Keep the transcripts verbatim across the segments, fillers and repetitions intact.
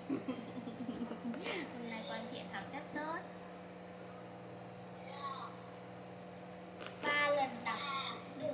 Hôm nay con Thiện học rất tốt. Ba lần đọc được.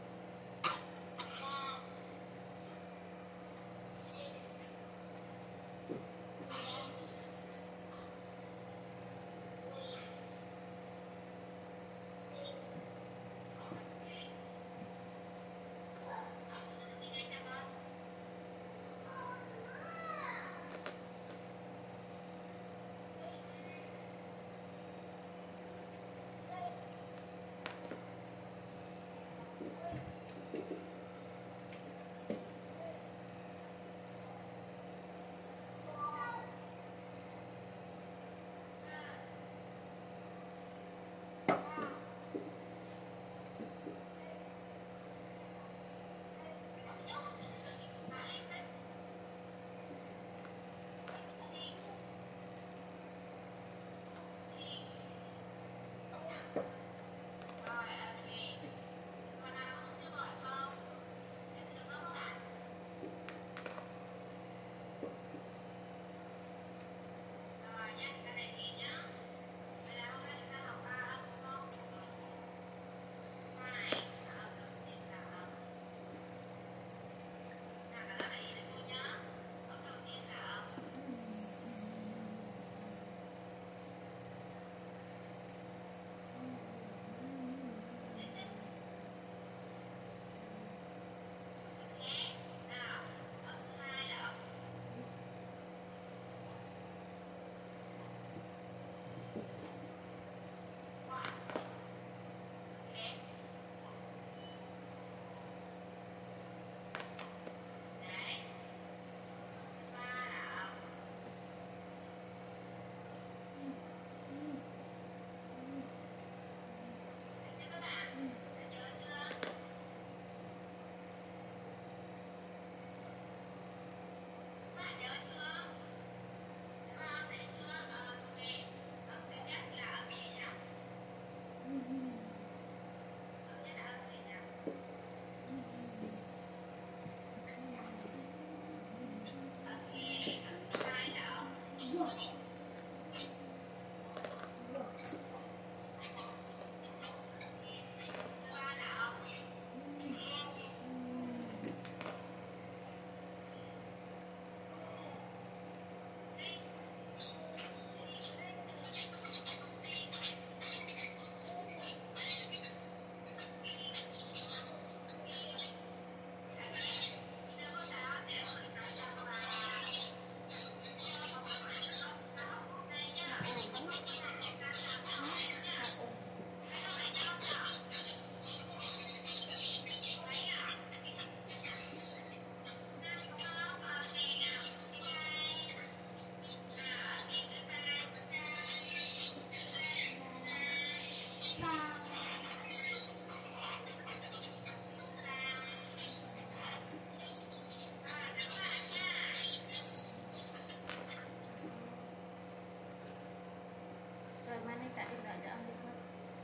Rồi mai anh trả điện thoại cho ông được không?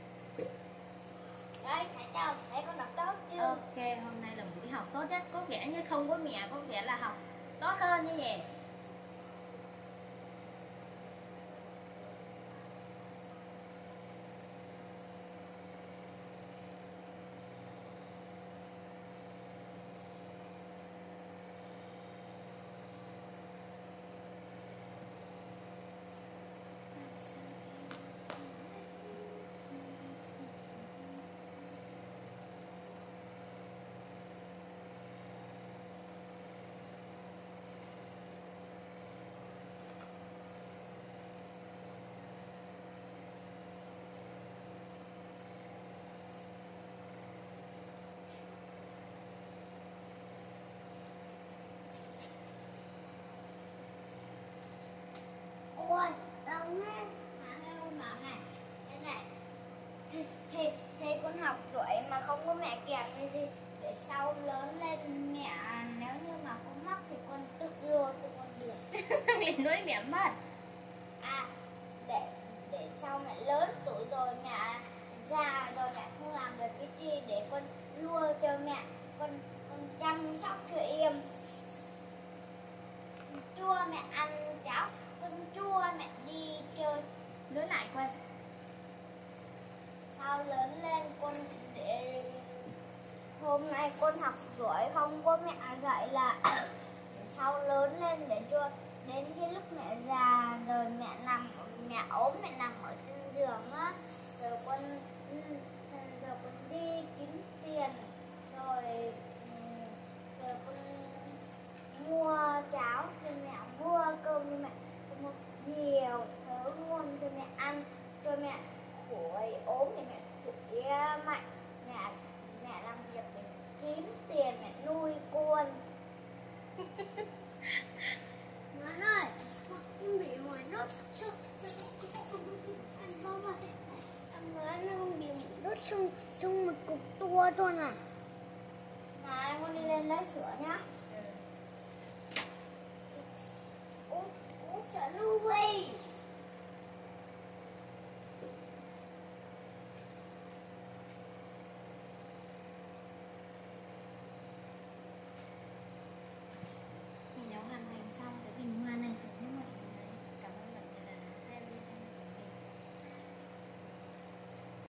Đấy, thấy chưa? Thấy con đọc tốt chưa? Ok, hôm nay là buổi học tốt nhất. Có vẻ như không có mẹ, có vẻ là học tốt hơn như vậy. Ôi, đâu nghe mà nghe con bảo này, thế này thì, thì, thì con học giỏi mà không có mẹ kẹp hay gì, để sau lớn lên mẹ nếu như mà con mắc thì con tự lừa cho con được. Mẹ nói mẹ mất. À, để để sau mẹ lớn tuổi rồi, mẹ già rồi, mẹ không làm được cái gì để con lua cho mẹ, con con chăm sóc cho em. chua mẹ ăn cháo, con chua mẹ đi chơi. Nói lại coi. Sau lớn lên con để hôm nay con học giỏi không có mẹ dạy là sau lớn lên để cho đến cái lúc mẹ già rồi mẹ nằm mẹ ốm mẹ nằm ở trên giường á, rồi con rồi con đi kiếm tiền rồi rồi con mua cháo cho mẹ, mua cơm cho mẹ, mua nhiều thứ ngon cho mẹ ăn, cho mẹ khỏi ốm thì mẹ khỏe mạnh, mẹ mẹ làm việc để kiếm tiền mẹ nuôi con. Má ơi, con bị mỏi đốt, ăn bông mà, má nó con bị đốt sưng sưng một cục to thôi nè. Mà con đi lên lấy sữa nhá.